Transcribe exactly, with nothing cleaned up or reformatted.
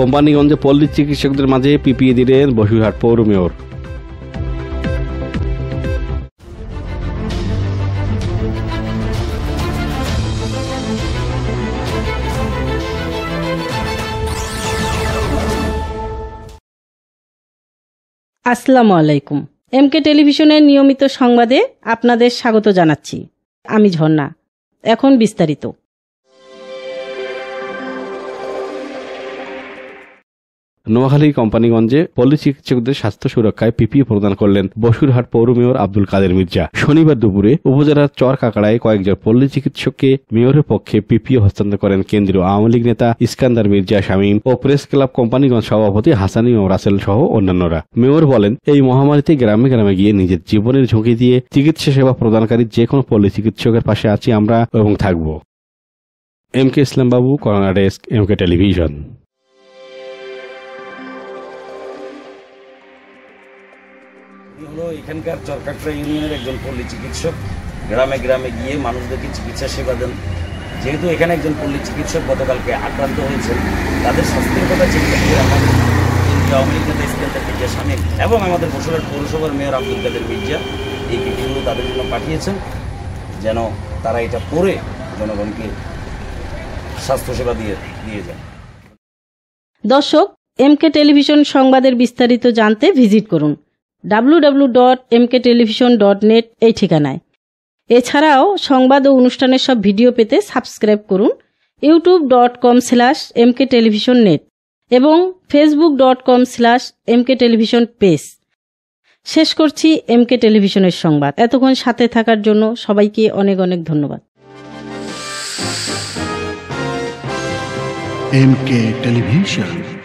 কোম্পানিগঞ্জে পল্লী চিকিৎসকদের মাঝে পিপিই দিলেন বসুরহাট পৌর মেয়র। আসসালামু আলাইকুম। এমকে টেলিভিশনের নিয়মিত সংবাদে আপনাদের স্বাগত জানাচ্ছি। আমি ঝর্ণা। এখন বিস্তারিত। নোয়াখালী কোম্পানিগঞ্জে পল্লী চিকিৎসকদের স্বাস্থ্য সুরক্ষায় পিপিই প্রদান করলেন বসুরহাট পৌর মেয়র আব্দুল কাদের মির্জা। শনিবার দুপুরে উপজেলার চর কাকড়ায় কয়েকজন পল্লী চিকিৎসককে মেয়রের পক্ষে পিপিই হস্তান্তর করেন কেন্দ্রীয় আওয়ামী লীগ নেতা ইস্কান্দার মির্জা শামীম ও প্রেস ক্লাব কোম্পানিগঞ্জ সভাপতি হাসান ইমাম রাসেল সহ অন্যান্যরা। মেয়র বলেন, এই মহামারীতে গ্রামে গ্রামে গিয়ে নিজের জীবনের ঝুঁকি দিয়ে চিকিৎসা সেবা প্রদানকারী যে কোনো পল্লী চিকিৎসকের পাশে আছি আমরা এবং থাকব। এম কে ইসলাম বাবু, করোনা ডেস্ক, এমকে টেলিভিশন। হলো এখানকার চরকাকড়া ইউনিয়নের একজন পল্লী চিকিৎসক, গ্রামে গ্রামে গিয়ে মানুষদেরকে চিকিৎসা সেবা দেন। যেহেতু এখানে একজন পল্লী চিকিৎসক গতকালকে আক্রান্ত হয়েছেন, তাদের স্বাস্থ্যের কথা চিন্তা করে আমাদের কেন্দ্রীয় আওয়ামী লীগ নেতা ইস্কান্দার মির্জা শামীম এবং আমাদের বসুরহাট পৌরসভার মেয়র আব্দুল কাদের মির্জা এই পিপিইগুলো তাদের জন্য পাঠিয়েছেন, যেন তারা এটা পরে জনগণকে স্বাস্থ্যসেবা দিয়ে দিয়ে যায়। দর্শক, এমকে টেলিভিশন সংবাদের বিস্তারিত জানতে ভিজিট করুন W W W dot M K television dot net এই ঠিকানায়। এছাড়াও সংবাদ ও অনুষ্ঠানের সব ভিডিও পেতে সাবস্ক্রাইব করুন YouTube dot com slash M K television net এবং Facebook dot com slash M K television page. শেষ করছি এমকে টেলিভিশনের সংবাদ। এতক্ষণ সাথে থাকার জন্য সবাইকে অনেক অনেক ধন্যবাদ। MK television.